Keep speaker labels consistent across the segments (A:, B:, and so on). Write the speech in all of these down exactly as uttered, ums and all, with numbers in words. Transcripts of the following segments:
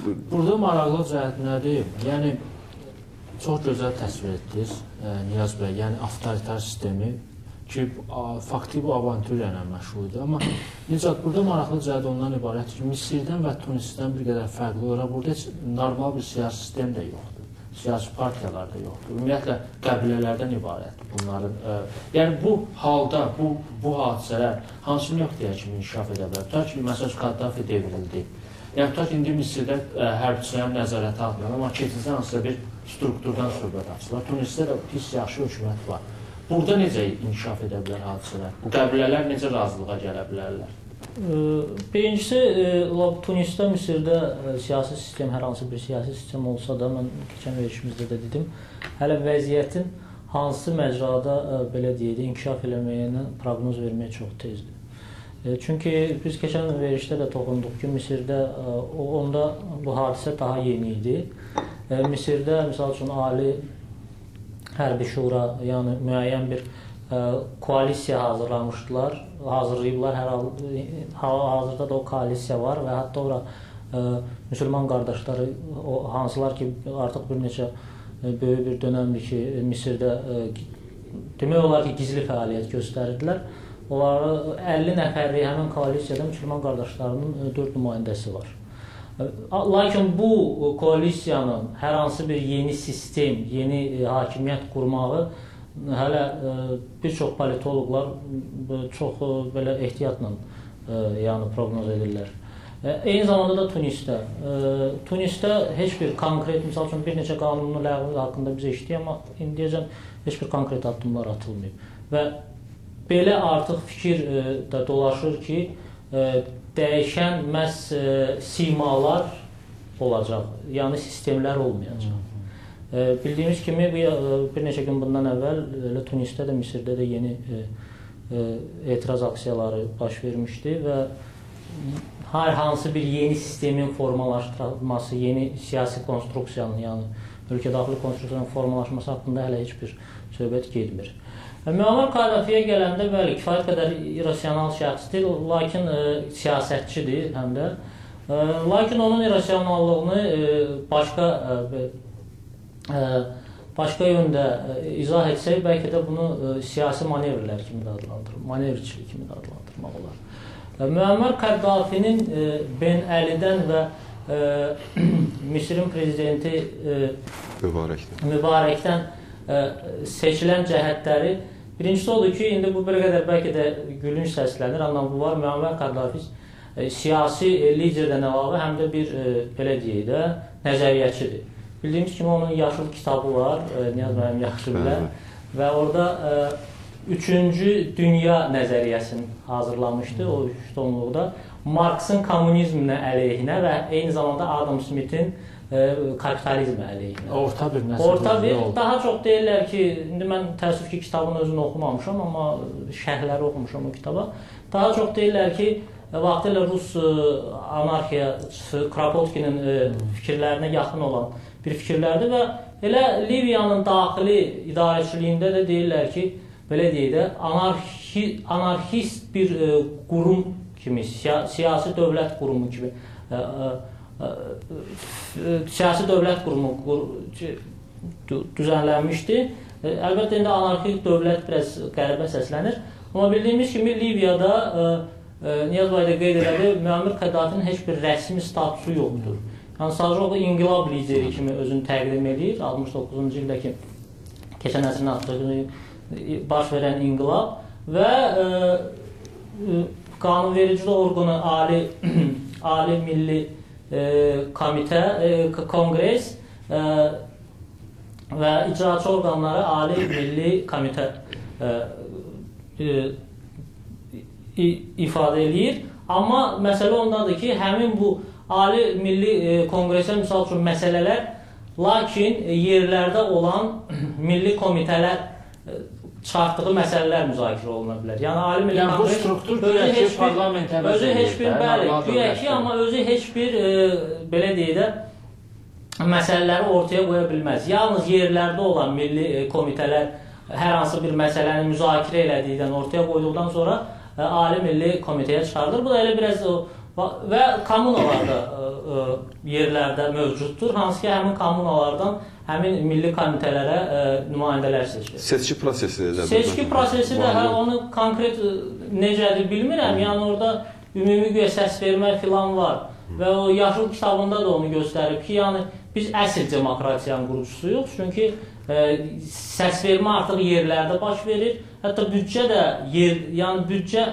A: Burada maraqlı cəhət nədir? Yəni, çox gözəl təsvir etdiniz, Niyaz bəy, yəni avtoritar sistemi ki, faktik bu avantürlə məşğuldur. Amma Nicat, burada maraqlı cəhət ondan ibarət ki, Misirdən və Tunisdən bir qədər fərqli olaraq burada heç normal bir siyasi sistem də yoxdur. Siyasi partiyalar da yoxdur. Ümumiyyətlə, qəbilələrdən ibarətdir bunların. Yəni, bu halda, bu, bu hadisələr hansı nöqtəyə kimi inkişaf edə bilər? Tutaq ki, məsəl Kaddafi devrildi. Yəni, tutaq ki, indi Misirdə hərbçilərin nəzarəti altında, amma keçici hansısa bir strukturdan söhbət açılır. Tunisdə də pis yaxşı hökumət var. Burada necə inkişaf edə bilər hadisələr? Bu qəbilələr necə razılığa gələ bilərlər?
B: Birincisi, Tunisdə, Misirdə siyasi sistem, hər hansı bir siyasi sistem olsa da, mən keçən verişimizdə də dedim, hələ vəziyyətin hansı məcrada, belə deyək, inkişaf eləməyinə proqnoz verməyə çox tezdir. Çünki biz keçən verişdə də toxunduq ki, Misirdə onda bu hadisə daha yeni idi. Misirdə, misal üçün, ali hərbi şura, yəni müəyyən bir koalisiya hazırlamışdılar, hazırlayıblar, hazırda da o koalisiya var və hətta ora müsəlman qardaşları, hansılar ki, artıq bir neçə böyük bir dönəmdir ki, Misirdə demək olar ki, gizli fəaliyyət göstərirdilər. Onları əlli nəfərli həmin koalisiyada müsəlman qardaşlarının dörd nümayəndəsi var. Lakin bu koalisiyanın hər hansı bir yeni sistem, yeni hakimiyyət qurmağı hələ bir çox politoloqlar çox belə ehtiyatla proqnoz edirlər. Eyni zamanda da Tunisdə. Tunisdə heç bir konkret, misal üçün bir neçə qanunun ləğvi haqqında biz eşitdik, amma indiyəcən heç bir konkret addımlar atılmayıb. Və belə artıq fikir də dolaşır ki, dəyişən məhz simalar olacaq, yəni sistemlər olmayacaq. Bildiyimiz kimi, bir neçə gün bundan əvvəl Tunisdə də, Misirdə də yeni etiraz aksiyaları baş vermişdi və hər hansı bir yeni sistemin formalaşdırılması, yeni siyasi konstruksiyanın, yəni ölkədaxili konstruksiyanın formalaşması haqqında hələ heç bir söhbət getmir. Müammar Kaddafiyə gələndə, bəli, kifayət qədər irrasional şəxsdir, lakin siyasətçidir həm də. Lakin onun irrasionallığını başqa başqa yöndə izah etsək, bəlkə də bunu siyasi manevrlər kimi də adlandırır, manevrçilik kimi də adlandırmaq olar. Müammar Kaddafinin Ben Əlidən və Misirin prezidenti Mübarəkdən seçilən cəhətləri birincisi odur ki, indi bu bir qədər bəlkə də gülünç səslənir, amma bu var, Müammar Kaddafi siyasi liderdən əlavə həm də bir, belə deyək də, nəzəriyyəçidir. Bildiyimiz kimi onun yaşıl kitabı var, Niyaz müəllim yaxşı bilər və orada üçüncü dünya nəzəriyyəsini hazırlamışdı o üç tonluqda. Marksın kommunizminə əleyhinə və eyni zamanda Adam Smith'in kapitalizmə əleyhinə.
A: Orta bir nəzərdə.
B: Orta bir, daha çox deyirlər ki, indi mən təəssüf ki, kitabın özünü oxumamışam, amma şərhləri oxumuşam o kitaba. Daha çox deyirlər ki, vaxtilə Rus anarxiyacısı Krapotkinin fikirlərinə yaxın olan bir fikirlərdir və elə Liviyanın daxili idarəçiliyində də deyirlər ki, belə deyək də, anarxist bir qurum kimi, siyasi dövlət qurumu kimi, siyasi dövlət qurumu düzənlənmişdi. Əlbəttə, indi anarxik dövlət biraz qəribə səslənir. Amma bildiyimiz kimi, Liviyada, Niyaz bəy də qeyd elədi, Müammar Kaddafinin heç bir rəsmi statusu yoxdur. Yəni, sadəcə o inqilab lideri kimi özünü təqdim edir, altmış doqquzuncu ildəki keçən əsrin altmışında baş verən inqilab və qanunvericilik orqanı Ali, Ali Milli Komitə, Kongres və icraçı orqanları Ali Milli Komitə ifadə edir. Amma məsələ ondadır ki, həmin bu Ali Milli Kongresə misal üçün məsələlər, lakin yerlərdə olan milli komitələr çıxartdığı məsələlər müzakirə oluna bilər. Yəni, Ali Milli
A: yəni, Kongres bu struktur güya ki, parlamentə
B: özü heç bir, bəli, güya ki, amma özü heç bir, belə deyək də, məsələləri ortaya qoya bilməz. Yalnız yerlərdə olan milli komitələr hər hansı bir məsələni müzakirə elədikdən, ortaya qoyduqdan sonra Ali Milli Komitəyə çıxardır. Bu da elə biraz və kommunalarda yerlərdə mövcuddur, hansı ki, həmin kommunalardan həmin milli komitələrə nümayəndələr seçir.
C: Seçki prosesi necədir?
B: Seçki prosesi də hə, onu konkret necədir bilmirəm, yəni orada ümumi güya səs vermə filan var və o yaşıl kitabında da onu göstərib ki, yəni biz əsl demokratiyanın qurucusuyuq, çünki səs vermə artıq yerlərdə baş verir, hətta büdcə də yer, yəni büdcə,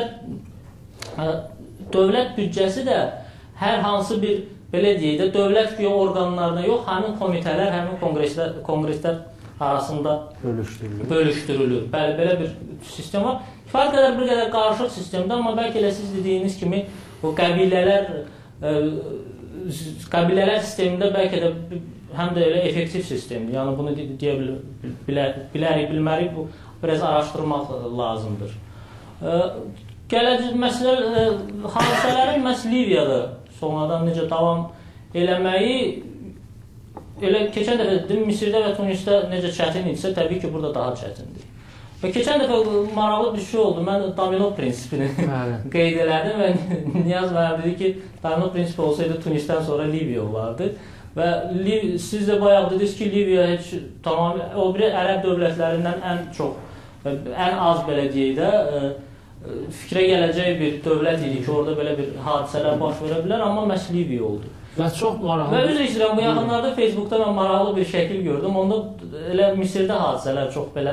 B: dövlət Dövlət büdcəsi də hər hansı bir, belə deyək də, dövlət güya orqanlarına yox, həmin komitələr, həmin kongreslər, kongreslər arasında
A: bölüşdürülür.
B: bölüşdürülür. Bəli, belə bir sistem var. Kifayət qədər bir qədər qarışıq sistemdir, amma bəlkə elə siz dediyiniz kimi o qəbilələr, ə, qəbilələr sistemində bəlkə də həm də elə effektiv sistemdir. Yəni bunu deyə bilərik, bilmərik, bu biraz araşdırmaq lazımdır. Ə, Gələcək məsələ, hadisələrin məhz Liviyada sonradan necə davam eləməyi, elə keçən dəfə dedim, Misirdə və Tunisdə necə çətin idisə, təbii ki, burada daha çətindir. Və keçən dəfə maraqlı bir şey oldu, mən domino prinsipini qeyd elədim və Niyaz mənə dedi ki, domino prinsipi olsaydı Tunisdən sonra Liviya olardı. Və siz də bayaq dediniz ki, Liviya heç tamamilə, o biri ərəb dövlətlərindən ən çox, ən az belə deyək də, fikrə gələcək bir dövlət idi ki, orada belə bir hadisələr baş verə bilər, amma məhz Liviya oldu.
A: Və çox maraqlı.
B: Və üzr istəyirəm, bu yaxınlarda Facebookda mən maraqlı bir şəkil gördüm. Onda elə Misirdə hadisələr çox belə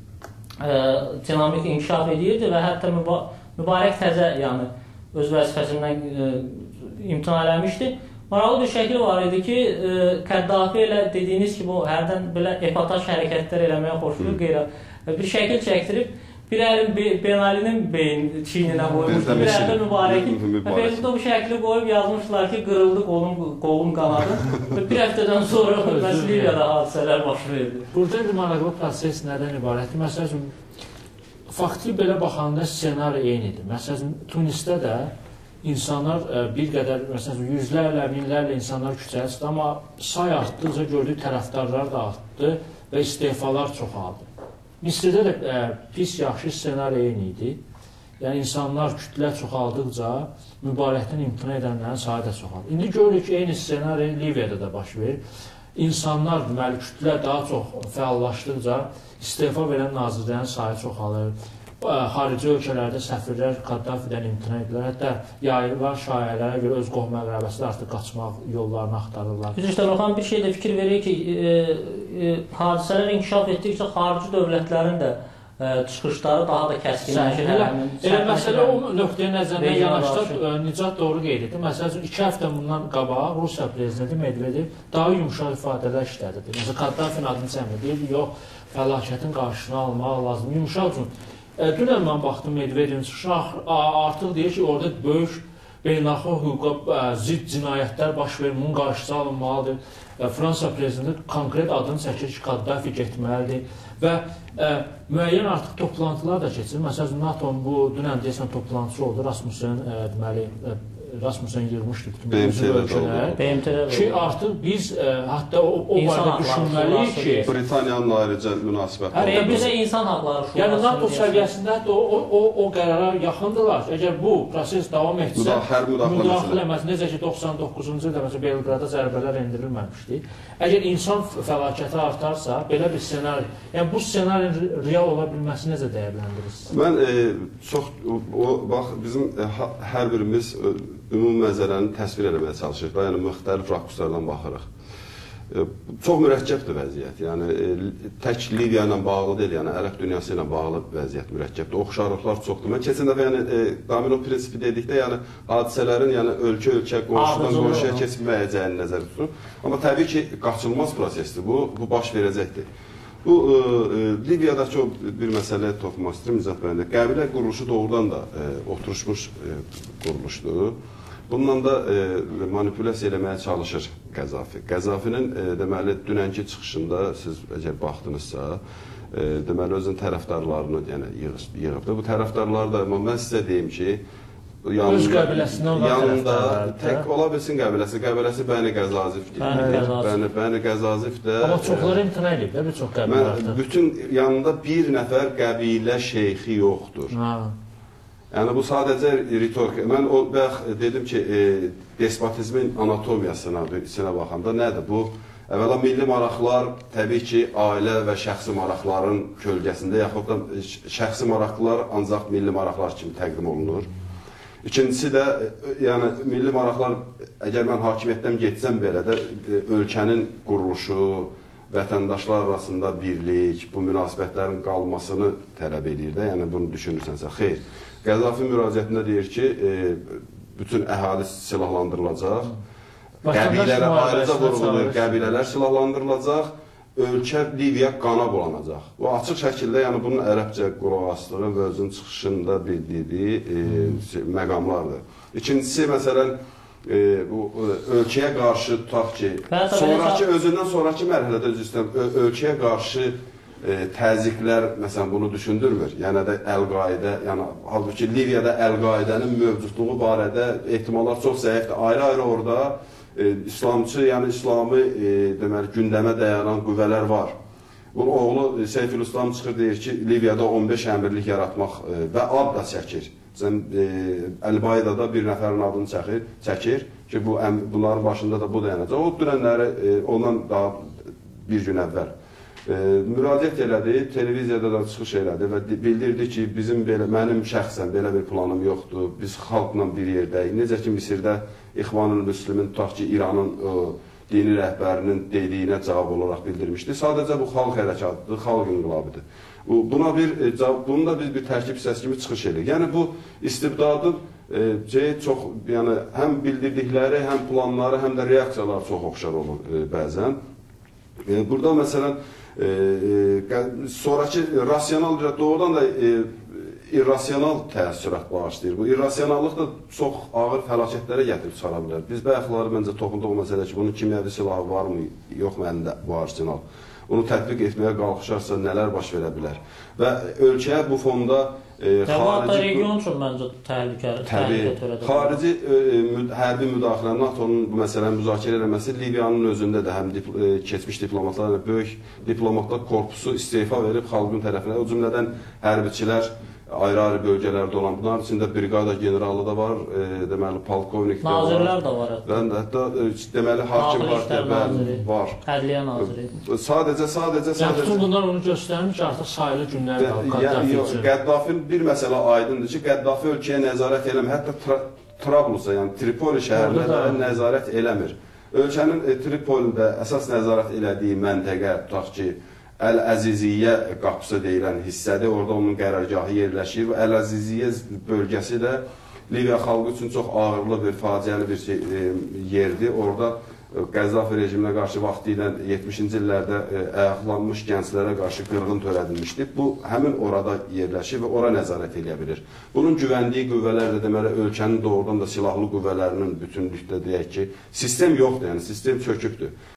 B: ə, dinamik inkişaf edirdi və hətta müba mübarək təzə, yəni öz vəzifəsindən ə, imtina eləmişdi. Maraqlı bir şəkil var idi ki, ə, Qəddafi elə dediyiniz kimi o hərdən belə epataj hərəkətlər eləməyə xoşlayır, qeyra bir şəkil çəkdirib. Bir əlin Ben Ali'nin beyin çiyninə qoymuşdu, bir əldə Mübarekin. Facebookda bu şəkli qoyub yazmışlar ki, qırıldı qolum, qolum qanadı. Və bir həftədən sonra məhz Liviyada hadisələr baş verdi.
A: Burada indi maraqlı proses nədən ibarətdir? Məsəl üçün, faktik belə baxanda ssenari eynidir. Məsəl üçün, Tunisdə də insanlar bir qədər, məsəl üçün, yüzlərlə, minlərlə insanlar küçəyə çıxdı, amma say artdıqca gördük tərəfdarlar da artdı və istefalar çoxaldı. Misirdə də ə, pis, yaxşı ssenari eyni idi. Yəni, insanlar kütlə çoxaldıqca mübarəkdən imtina edənlərin sayı da çoxaldı. İndi görürük ki, eyni ssenari Liviyada da baş verir. İnsanlar, deməli, kütlə daha çox fəallaşdıqca istefa verən nazirlərin sayı çoxalır. Xarici ölkələrdə səfirlər Kaddafidən imtina edirlər. Hətta yayılır şayələrə görə öz qohum əqrəbəsində artıq qaçmaq yollarını axtarırlar.
B: Üzr istəyirəm, Orxan, bir şey də fikir verir ki, e, e, hadisələr inkişaf etdikcə xarici dövlətlərin də e, çıxışları daha da kəskinləşir.
A: Elə, elə məsələ o nöqteyə nəzərdən yanaşda Nicat doğru qeyd etdi. Məsəl üçün, iki həftə bundan qabaq Rusiya prezidenti Medvedev daha yumuşaq ifadələr işlədirdi. Məsələn, Kaddafinin adını çəkmir, deyirdi, yox, fəlakətin qarşısını almaq lazım. Yumuşaq üçün. Dünən mən baxdım Medvedevin çıxışına, artıq deyir ki, orada böyük beynəlxalq hüquqa zidd cinayətlər baş verir, bunun qarşısı alınmalıdır. Fransa prezidenti konkret adını çəkir ki, Kaddafi getməlidir və ə, müəyyən artıq toplantılar da keçir. Məsələn, NATO'nun bu dünən deyəsən toplantısı oldu, Rasmussen ə, deməli ə, Rasmussen yığmışdı bütün ölkələr ki, artıq biz ə, hətta o, o barədə düşünməliyik ki,
C: Britaniyanın ayrıca münasibəti.
B: B M T-də insan haqları şurası.
A: Yəni NATO səviyyəsində hətta o, o, o qərara yaxındılar. Əgər bu proses davam etsə, müdaxilə eləməz. Necə ki, doxsan doqquzuncu ildə məsələn Belqrada zərbələr endirilməmişdi. Əgər insan fəlakəti artarsa, belə bir ssenari, yəni bu ssenarinin real ola bilməsi necə dəyərləndirirsiniz?
C: Mən e, çox, o, bax, bizim e, ha, hər birimiz e, ümumi mənzərəni təsvir eləməyə çalışırıq. Yəni, müxtəlif rakurslardan baxırıq. E, çox mürəkkəbdir vəziyyət. Yəni, e, tək Liviya ilə bağlı deyil, yəni ərəb dünyası ilə bağlı vəziyyət mürəkkəbdir. Oxşarlıqlar çoxdur. Mən keçən dəfə yəni, e, domino prinsipi dedikdə, yəni hadisələrin yəni, ölkə-ölkə, qonşudan qonşuya keçməyəcəyini nəzərdə tutur. Amma təbii ki, qaçılmaz prosesdir bu, bu baş verəcəkdir. Bu, e, Liviyadakı o bir məsələyə toxunmaq istəyirəm, Nicat bəyəndə. Qəbilə quruluşu doğrudan da e, oturuşmuş e, quruluşdur. Bununla da e, manipulyasiya eləməyə çalışır Qəzzafi. Qəzzafinin e, deməli, dünənki çıxışında siz əgər baxdınızsa, e, deməli, özün tərəfdarlarını yəni, yığıbdır. Bu tərəfdarlar da, mən sizə deyim ki,
A: yanında, öz qəbiləsindən
C: yanında tək ola bilsin qəbiləsi. Qəbiləsi Bəni Qəzazif deyil. Bəni, Bəni Qəzazif də...
A: Amma çoxları imtina edib də, bir çox qəbilə artıq.
C: Bütün yanında bir nəfər qəbilə şeyxi yoxdur. Ha. Yəni bu sadəcə ritorika. Mən o bəx dedim ki, e, despotizmin anatomiyasına baxanda nədir bu? Əvvəla milli maraqlar təbii ki, ailə və şəxsi maraqların kölgəsində, yaxud da şəxsi maraqlar ancaq milli maraqlar kimi təqdim olunur. İkincisi də, yəni milli maraqlar, əgər mən hakimiyyətdən getsəm belə də ölkənin quruluşu, vətəndaşlar arasında birlik, bu münasibətlərin qalmasını tələb edir də, yəni bunu düşünürsənsə, xeyr. Qəzzafi müraciətində deyir ki, e, bütün əhali silahlandırılacaq, qəbilələr ayrıca vurulur, qəbilələr silahlandırılacaq, ölkə Liviya qana bulanacaq. Bu açıq şəkildə, yəni bunun ərəbcə qulaq asdığı və özünün çıxışında bildiyi e, məqamlardır. İkincisi, məsələn, e, bu ölkəyə qarşı tutaq ki, sonraki, özündən sonraki mərhələdə üzr istəyirəm, ölkəyə qarşı e, təzyiqlər, məsələn, bunu düşündürmür. Yəni də Əl-Qaidə, yəni halbuki Liviyada Əl-Qaidənin mövcudluğu barədə ehtimallar çox zəifdir. Ayrı-ayrı orada e, İslamçı, yəni İslamı e, deməli, gündəmə dayanan qüvvələr var. Bunun oğlu Seyfül-İslam çıxır, deyir ki, Liviyada on beş əmirlik yaratmaq e, və ad da çəkir. E, Əl-Qaidada bir nəfərin adını çəkir, çəkir ki, bu, bunların başında da bu dayanacaq. O dünənləri e, ondan daha bir gün əvvəl e, müraciət elədi, televiziyada da çıxış elədi və bildirdi ki, bizim belə, mənim şəxsən belə bir planım yoxdur, biz xalqla bir yerdəyik. Necə ki, Misirdə İxvanül Müslümin, tutaq ki, İranın o, dini rəhbərinin dediyinə cavab olaraq bildirmişdi. Sadəcə bu xalq hərəkatıdır, xalq inqilabıdır. Buna bir, bunun da biz bir tərkib hissəsi kimi çıxış edirik. Yəni bu istibdadın e, çox, yəni həm bildirdikləri, həm planları, həm də reaksiyaları çox oxşar olur e, bəzən. E, burada məsələn, e, e, sonraki rasional, doğrudan da e, irrasional təəssürat bağışlayır. Bu irrasionallıq da çox ağır fəlakətlərə gətirib çıxara bilər. Biz bayaqları məncə toxunduğu məsələ ki, bunun kimyəvi silahı varmı, yox mu əlində bu arsenal? Bunu tətbiq etməyə qalxışarsa nələr baş verə bilər? Və ölkəyə bu fonda e,
B: xarici... region üçün məncə təhlükə törədir.
C: Xarici e, müd hərbi müdaxilə, NATO'nun bu məsələni müzakirə eləməsi Liviyanın özündə də həm dip e, keçmiş diplomatlar, böyük diplomatlar korpusu istefa verib xalqın tərəfinə, o cümlədən hərbiçilər ayrı-ayrı bölgələrdə olan, bunların içində brigada generalı da var, e, deməli, polkovnik də var.
B: Nazirlər də var.
C: Və hətta, e, deməli, hakim partiya var.
B: Ədliyyə naziri.
C: Sadəcə, sadəcə, sadəcə...
A: Yəni, bütün bunlar onu göstərmir ki, artıq sayılı günlər Qəddafi üçün.
C: Qəddafin bir məsələ aydındır ki, Qəddafi ölkəyə nəzarət eləmir, hətta Trablusa, yəni Tripoli şəhərinə də nəzarət eləmir. Ölkənin e, Tripolində əsas nəzarət elədiyi məntəqə, tutaq ki, Əl-Əziziyyə qapısı deyilən hissədir, orada onun qərargahı yerləşir və Əl-Əziziyyə bölgəsi də Liviya xalqı üçün çox ağırlı bir, faciəli bir şey, e, yerdir. Orada Qəzzafi rejiminə qarşı vaxtı ilə yetmişinci illərdə e, ayaqlanmış gənclərə qarşı qırğın törədilmişdir. Bu, həmin orada yerləşir və ora nəzarət edə bilir. Bunun güvəndiyi qüvvələr də deməli, ölkənin doğrudan da silahlı qüvvələrinin bütünlükdə deyək ki, sistem yoxdur, yəni sistem çökübdür.